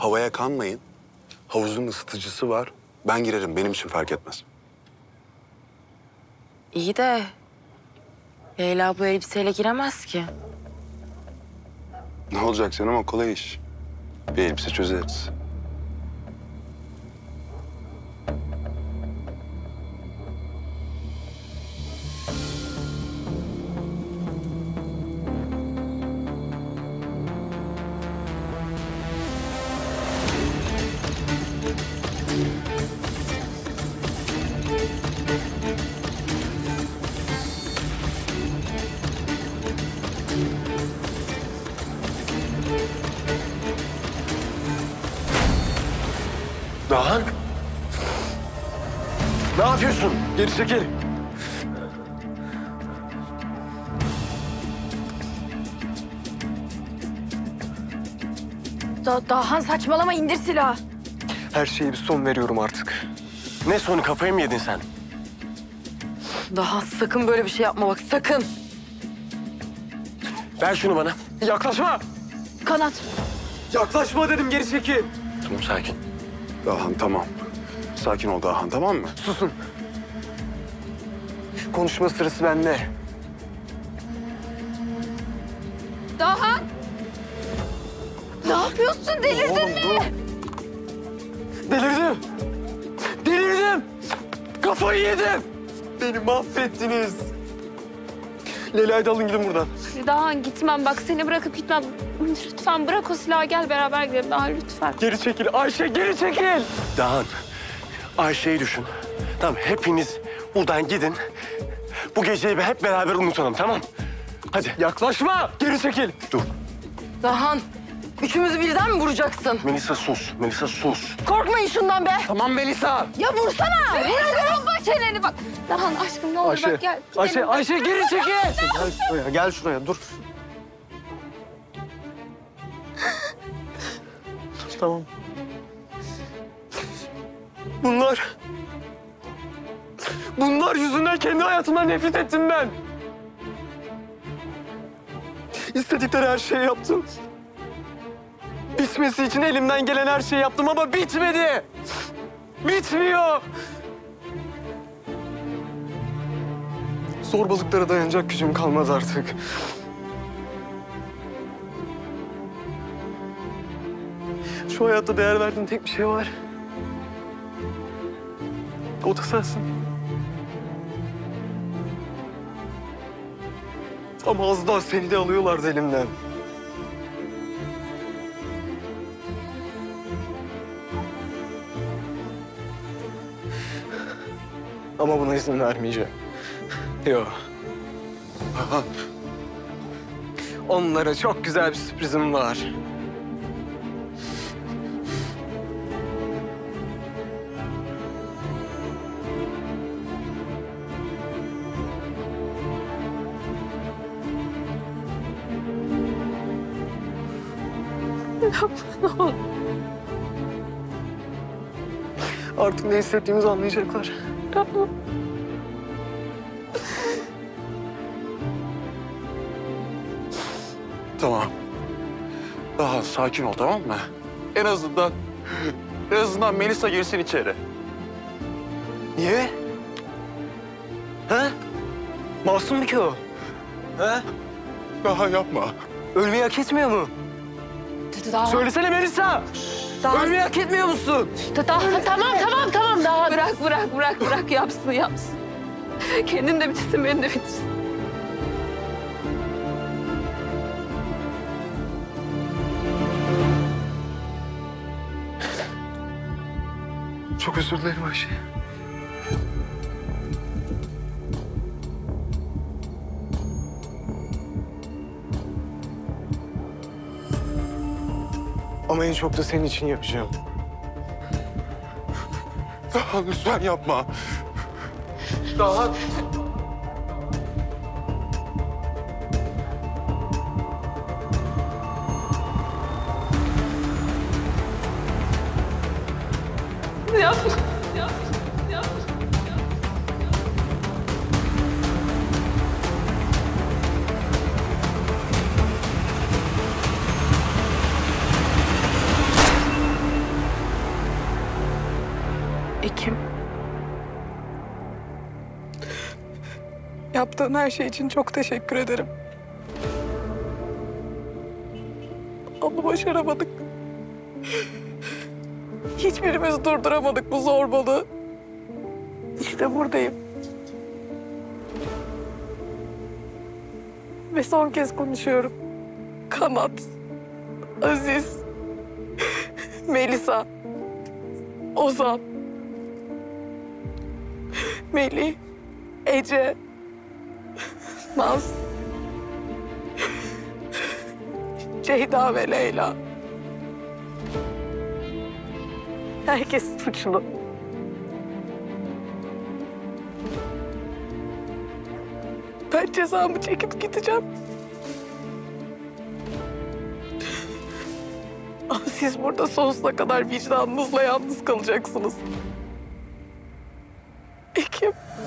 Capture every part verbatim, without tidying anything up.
Havaya kanmayın. Havuzun ısıtıcısı var. Ben girerim. Benim için fark etmez. İyi de Leyla bu elbiseyle giremez ki. Ne olacak canım, o kolay iş. Bir elbise çözeriz. Dahan! Ne yapıyorsun? Geri çekil. Da Dahan saçmalama, indir silahı. Her şeye bir son veriyorum artık. Ne sonu, kafayı mı yedin sen? Daha sakın böyle bir şey yapma bak, sakın. Ver şunu bana. Yaklaşma! Kanat. Yaklaşma dedim, geri çekil. Tamam, sakin. Dahan tamam. Sakin ol Dahan, tamam mı? Susun. Konuşma sırası bende. Dahan! Ne yapıyorsun? Delirdin mi? Delirdim. Delirdim. Kafayı yedim. Beni mahvettiniz. Leyla'yı da alın gidin buradan. Dahan gitmem bak, seni bırakıp gitmem. Lütfen bırak o silahı, gel beraber gidelim Dahan, lütfen. Geri çekil. Ayşe, geri çekil. Dahan, Ayşe'yi düşün. Tamam, hepiniz buradan gidin. Bu geceyi hep beraber unutalım, tamam? Hadi. Yaklaşma. Geri çekil. Dur. Dahan, üçümüzü birden mi vuracaksın? Melisa sus. Melisa sus. Korkmayın şundan be. Tamam Melisa. Ya vursana. Vur bak çeneni bak. Dahan aşkım ne olur Ayşe, bak gel. Ayşe, Gidelim. Ayşe geri çekil. Gel şuraya, gel şuraya. Dur. Tamam. Bunlar... Bunlar yüzünden kendi hayatımdan nefret ettim ben. İstedikleri her şeyi yaptım. Bitmesi için elimden gelen her şeyi yaptım ama bitmedi. Bitmiyor. Zorbalıklara dayanacak gücüm kalmaz artık. Şu hayatta değer verdiğim tek bir şey var. O da sensin. Ama az daha seni de alıyorlardı elimden. Ama buna izin vermeyeceğim. Yok. Onlara çok güzel bir sürprizim var. Ne olur. Artık ne hissettiğimizi anlayacaklar. Tamam. Tamam. Daha sakin ol, tamam mı? En azından, en azından Melisa girsin içeri. Niye? He? Masum ki o. He? Daha yapma. Ölmeyi hak etmiyor mu? Dahan. Söylesene Melisa. Dahan. Ölmeyi hak etmiyor musun? Dahan tamam tamam tamam Dahan. Bırak bırak bırak bırak yapsın yapsın. Kendin de bitirsin, beni de bitirsin. Çok özür dilerim Ayşe. Ama en çok da senin için yapacağım. Daha lütfen yapma. Daha... Yapma. Yapma. Yapma. Ekim. Yaptığın her şey için çok teşekkür ederim. Ama başaramadık. Hiçbirimiz durduramadık bu zorbalığı. İşte buradayım. Ve son kez konuşuyorum. Kanat, Aziz, Melisa, Ozan, Melih, Ece, Naz, Ceyda ve Leyla. Herkes suçlu. Ben cezamı çekip gideceğim. Ama siz burada sonsuza kadar vicdanınızla yalnız kalacaksınız. Ekim.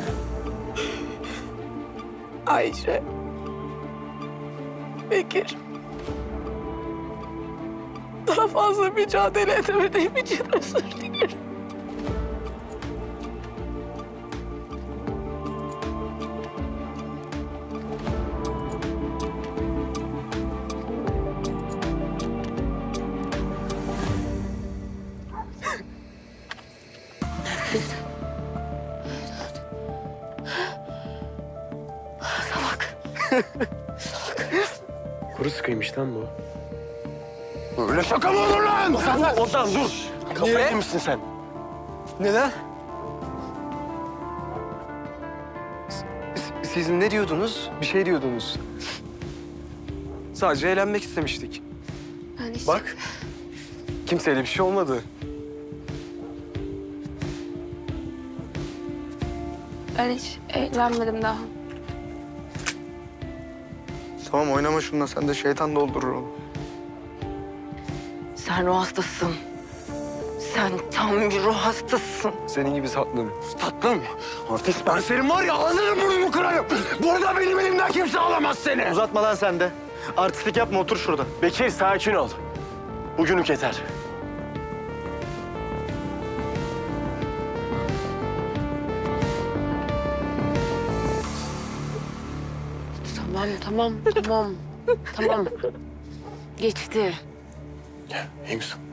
Ayşe. Bekir. Daha fazla mücadele edemediğim için özür dilerim. Kuru sıkıymış lan bu. Böyle şaka mı olur lan? Ozan, Ozan dur. Kafayı Niye? yemişsin sen. Neden? S- Siz ne diyordunuz? Bir şey diyordunuz. Sadece eğlenmek istemiştik. Ben hiç... Bak, kimseyle bir şey olmadı. Ben hiç eğlenmedim daha. Tamam oynama şununla, sen de şeytan doldurur onu. Sen ruh hastasısın. Sen tam bir ruh hastasısın. Senin gibi tatlım. Tatlım. Artık ben senin var ya ağzını burnunu kırarım. Burada benim elimden kimse alamaz seni. Uzatma lan sen de. Artistlik yapma, otur şurada. Bekir sakin ol. Bugünlük yeter. Tamam, tamam, tamam. Tamam. Geçti. İyi misin?